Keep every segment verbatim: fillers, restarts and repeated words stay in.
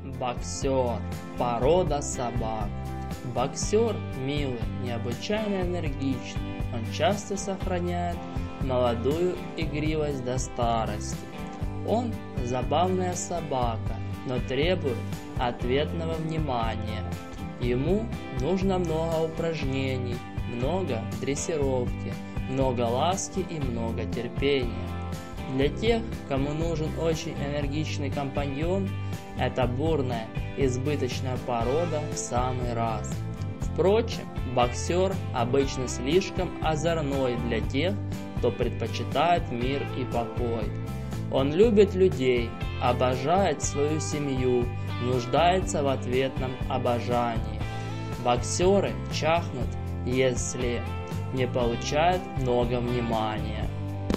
Боксер – порода собак. Боксер милый, необычайно энергичный. Он часто сохраняет молодую игривость до старости. Он забавная собака, но требует ответного внимания. Ему нужно много упражнений, много дрессировки, много ласки и много терпения. Для тех, кому нужен очень энергичный компаньон, эта бурная, избыточная порода в самый раз. Впрочем, боксер обычно слишком озорной для тех, кто предпочитает мир и покой. Он любит людей, обожает свою семью, нуждается в ответном обожании. Боксеры чахнут, если не получают много внимания.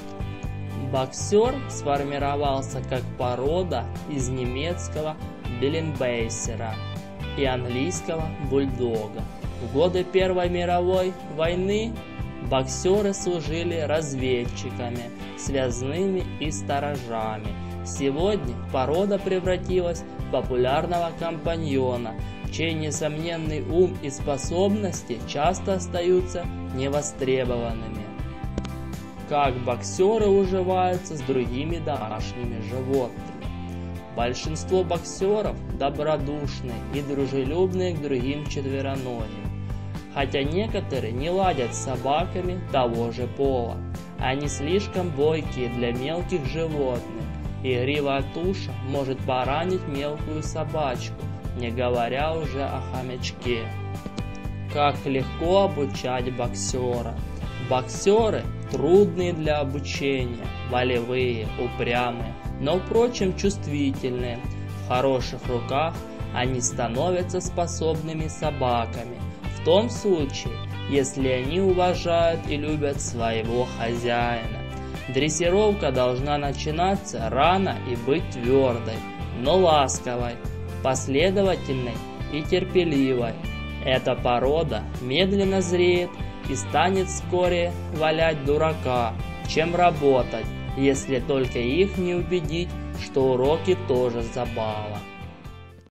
Боксер сформировался как порода из немецкого Беллинбейсера и английского бульдога. В годы Первой мировой войны боксеры служили разведчиками, связными и сторожами. Сегодня порода превратилась в популярного компаньона, чей несомненный ум и способности часто остаются невостребованными. Как боксеры уживаются с другими домашними животными. Большинство боксеров добродушны и дружелюбны к другим четвероногим, хотя некоторые не ладят с собаками того же пола. Они слишком бойкие для мелких животных, и игривая туша может поранить мелкую собачку, не говоря уже о хомячке. Как легко обучать боксера. Боксеры трудные для обучения, волевые, упрямые, но впрочем чувствительные. В хороших руках они становятся способными собаками, в том случае, если они уважают и любят своего хозяина. Дрессировка должна начинаться рано и быть твердой, но ласковой, последовательной и терпеливой. Эта порода медленно зреет и станет скорее валять дурака, чем работать, если только их не убедить, что уроки тоже забава.